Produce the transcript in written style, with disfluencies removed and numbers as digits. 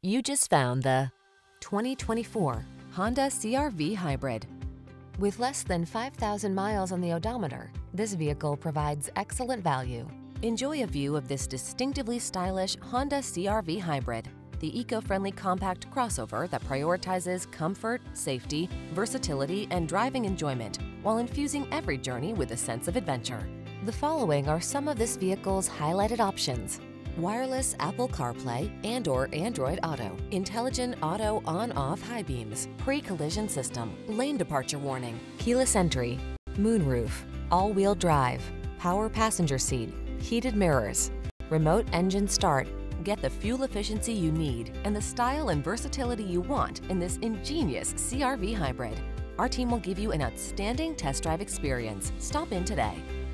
You just found the 2024 Honda CR-V Hybrid. With less than 5,000 miles on the odometer, this vehicle provides excellent value. Enjoy a view of this distinctively stylish Honda CR-V Hybrid, the eco-friendly compact crossover that prioritizes comfort, safety, versatility, and driving enjoyment while infusing every journey with a sense of adventure. The following are some of this vehicle's highlighted options: wireless Apple CarPlay and/or Android Auto, intelligent auto on-off high beams, pre-collision system, lane departure warning, keyless entry, moonroof, all-wheel drive, power passenger seat, heated mirrors, remote engine start. Get the fuel efficiency you need and the style and versatility you want in this ingenious CR-V Hybrid. Our team will give you an outstanding test drive experience. Stop in today.